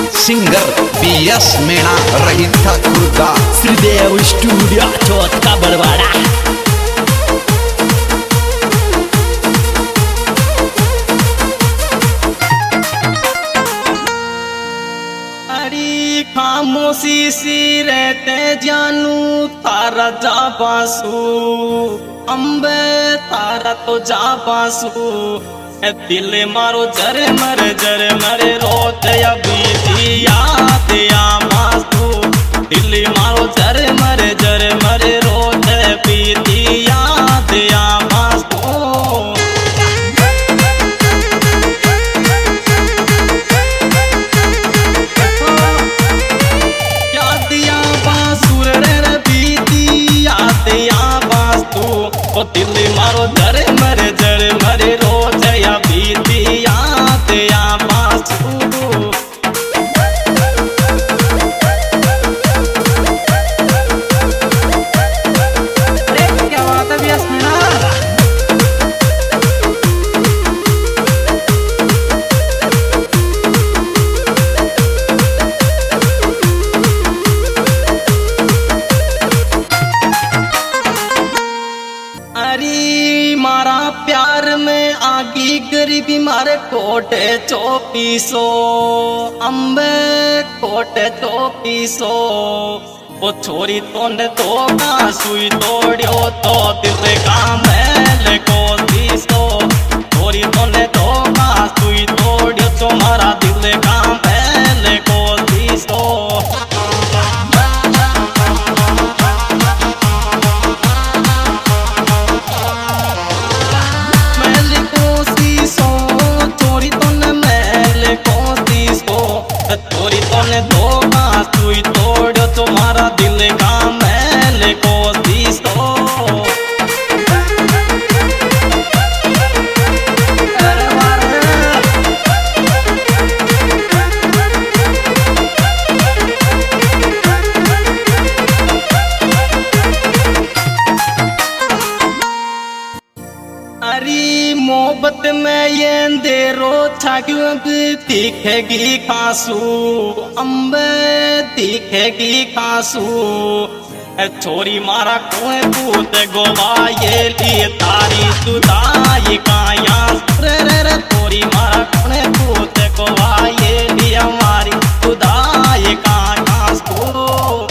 Singer B S Meena रहिता खुर्दा Shridev studio Chauth का बड़वाड़ा। अरे खामोशी सी रहते जानू तारा जा बासू अम्बे तारा तो जा बासू दिल मारो जरे मरे रोते अभी याद या मासू दिल मारो जरे मरे रोते बीती याद या मासू याद या बासुर रे बीती याद या मासू ओ दिल मारो जरे मरे रोते बीती याद या मासू। क्या बात है बीएस मीणा। अरे मारा प्यार में आगी गरीबी मारे कोटे चौपीसो अम्बे कोटे चौपीसो वो छोरी तोने तो का सुई तोड़ियो तो दिल का मैल को तीसो छोरी तोने तो का सुई तोड़ियो तो मारा दिल का मैल को तीसो। तोरी तोने धोखा सुई तोड़ो तुम्हारा दिल का मैल को तीसो। अरे मोहब्बत में ये अंधेरो छाक्यों दिखेगी खासू अम्बे दिखेगी खासू छोरी मारा कोई पूत गोवा ये लिए तारी सुदाई काया रे छोरी मारा कोई पूत गोवा ये लिए हमारी सुदाई काया सो।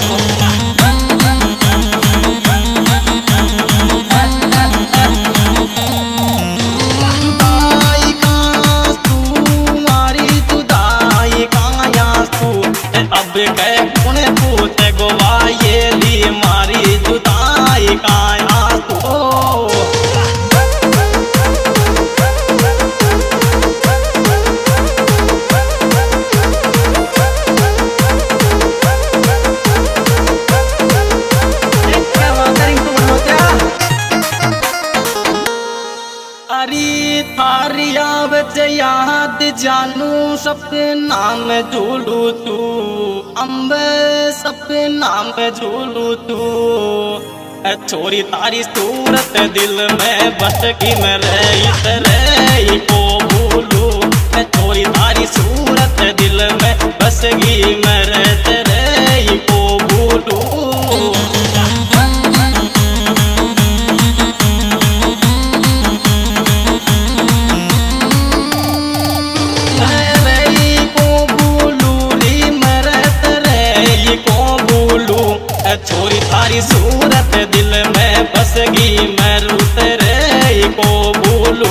अब गए पुणे पूत गोवा ये ली मारी जुदाई काया तो। अरे थारिया बच याद जानू सपना में झूलू तू अम्बे सपना में झूलू तू छोरी तारी सूरत दिल में बस की मैं रही को भूलू छोरी तारी सूरत दिल में बस की मैं रही को भूलू। छोरी थारी सूरत दिल में बसगी मैं रूत रे को बोलू।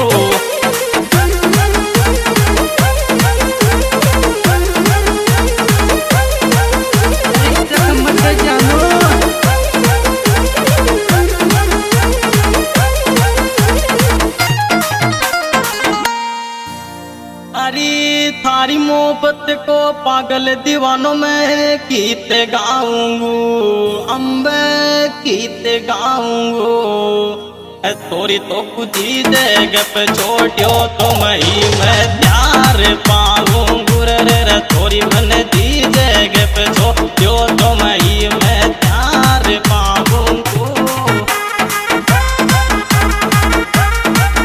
अरे थारी मोहब्बत को पागल दीवानों में गीत गाऊंगू अम्बे गीत गाऊंगू थोड़ी तो कुछ देग पे छोटियो तो मैं प्यार पाऊंगू रे थोड़ी मन दी देग पे छोटियो तो मैं प्यार पाऊंगू।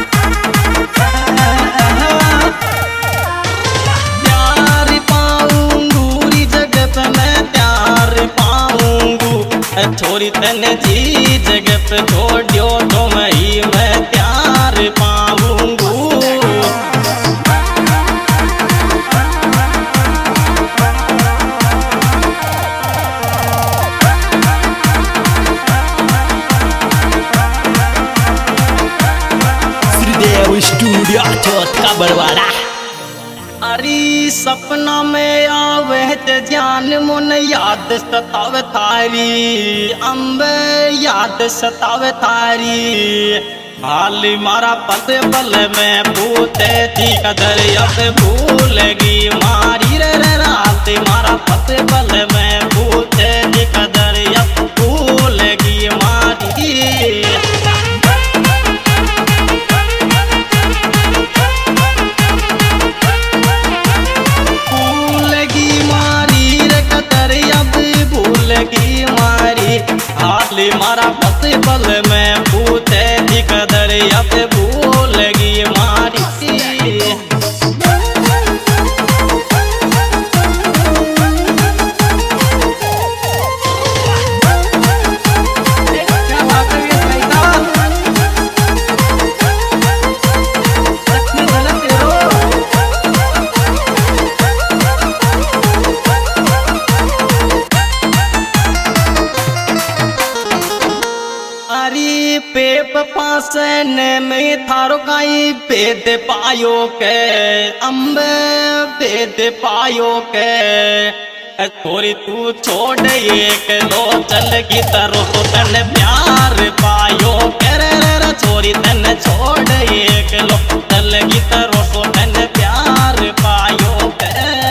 प्यार पाऊं छोरी तने जी जगह पे छोड़ियो तो मैं प्यार पाऊंगू। श्रीदेव स्टूडियो चौथा बरवाड़ा। अरे सपना में आवे ते जान मुन याद सतावे थारी, अम्बे याद सतावे थारी। हाली मारा पद बल में पूते थी कदर अब भूलेगी मारी रे रात। मारा पद बल में पूते थी कदर अब भूलेगी मारी। हाली मारा पत बल में पूते थी कदर अब भूलगी मारी। पेप पासन में थारो काई भेद पायो के, अम्बे भेद पायो के। थोड़ी तू छोड़ एक लो चल की तरह तो तन प्यार पायो के रे छोरी तन छोड़ एक लो चल की तरह तो तन प्यार पायो के।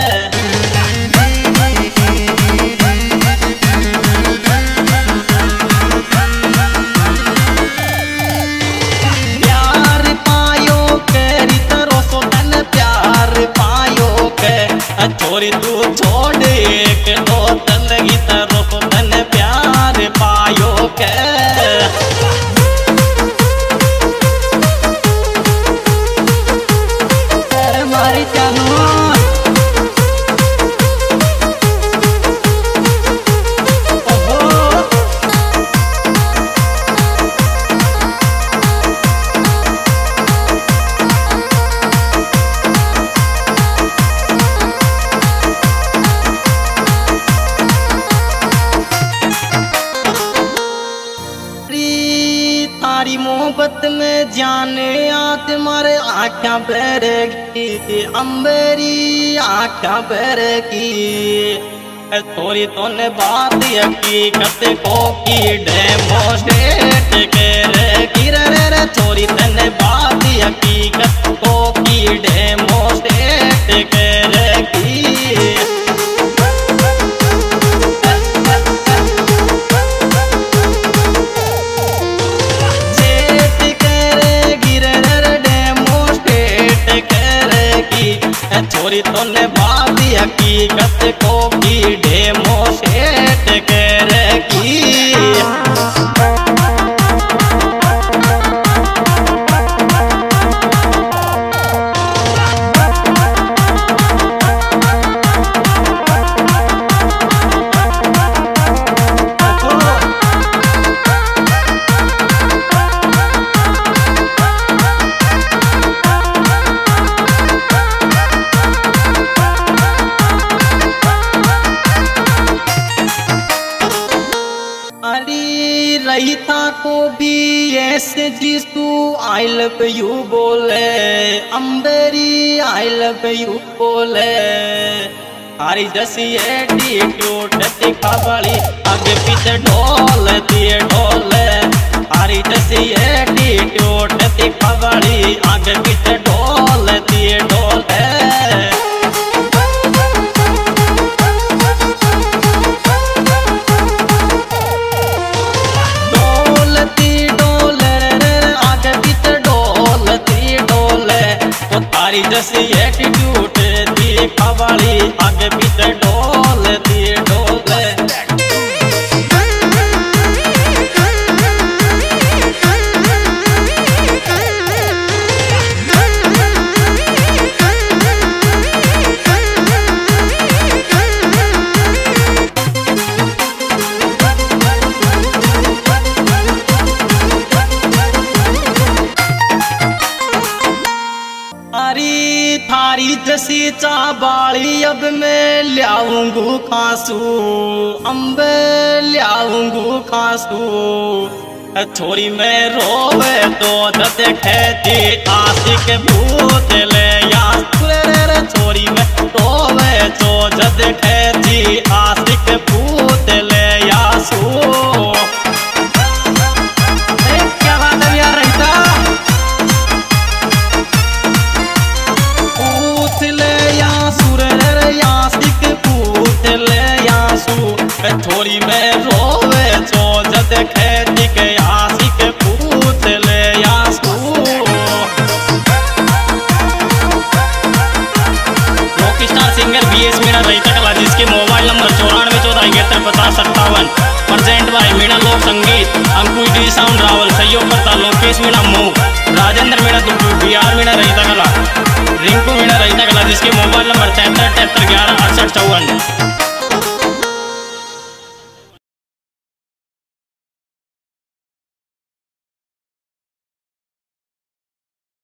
छोरी तू छोड़ एक दो तन की तरफ तन प्यार पायो के। मारी जानू तारी मोहब्बत में जाने आ तुम्हारे आँखें बहरेगी, अम्बेरी आँखें बहरेगी। थोड़ी तो ने बात हकीकत को की डेमोस्ट्रेट करेगी रे थोड़ी तने बात हकीकत को की डेमोस्ट्रेट करेगी। छोरी तो ने बात हकीकत को की डेमोस्ट्रेट करेगी। रही था को भी ऐसे जिसू आई लव यू बोले, अम्बेरी आई लव यू बोले। हरी जैसी एटीट्यूड दिखा बड़ी आगे पीछे ढोलती ढोले। हरी जैसी एटीट्यूड दिखा बड़ी आगे पीछे ढोलती ढोले। जैसी एटीट्यूड दिखा वाली आगे पीछे ढोलती ढोले। सी चाबाली अब मैं ल्याऊंगू खांसू, अम्बे ल्याऊंगू खांसू। छोरी में रोवे तो देखे थी आशिक भूत ले या रे, छोरी में रोवे तो देखे थी आशिक भूत ले या सू। क्या बात है यार रहता पूत ले या सुर रे आशिक भूत ले या सू। छोरी में रोवे तो देखे थी के आशिक भूत ले या सू। Rock star singer BS Meena रहिता कला, जिसके mobile number 9414715757। Present by Meena लोक संगीत, अंकुश डी साउंड रावल। सहयोग करता लोकेश मीणा मऊ, राजेंद्र मीणा दुब्बू, BR मीणा रहिता कला।